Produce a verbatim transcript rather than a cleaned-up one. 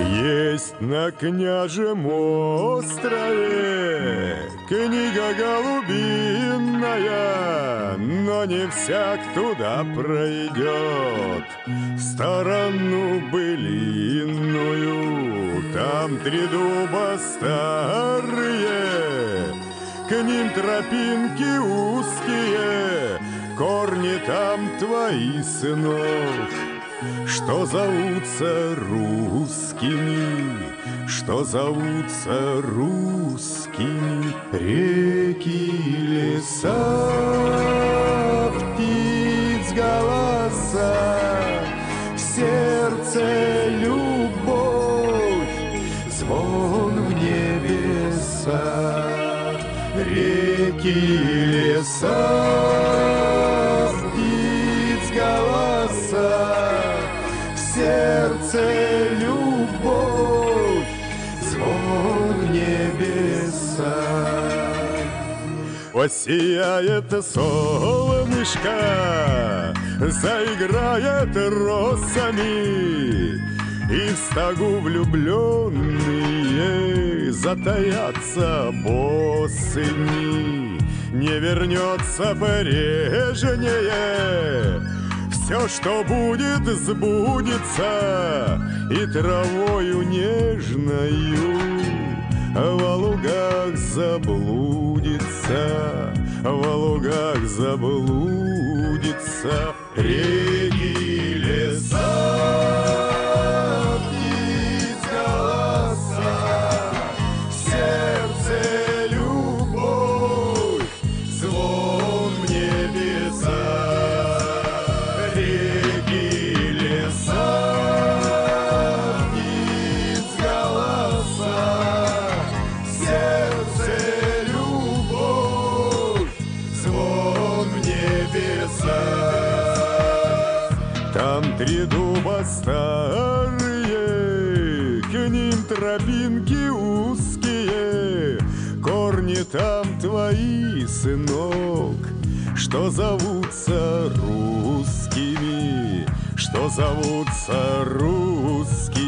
Есть на Княжем острове книга голубиная, но не всяк туда пройдет сторону былинную. Там три дуба старые, к ним тропинки узкие, корни там твои, сынок, что зовутся русскими, что зовутся русскими. Реки, леса, птиц голоса, в сердце любовь, звон в небеса. Реки, леса, птиц голоса, в сердце любовь, звон в небеса. Посияет солнышко, заиграет росами, и в стогу влюбленные затаятся босыми. Не вернется прежнее, все, что будет, сбудется, и травою нежною во лугах заблудится, во лугах заблудится. Реки, леса, птиц голоса, в сердце любовь, звон в небеса. Реки, леса, птиц голоса, в сердце любовь, звон в небеса. Там три дуба старые, к ним тропинки узкие, корни там твои, сынок, что зовутся русскими, что зовутся русскими.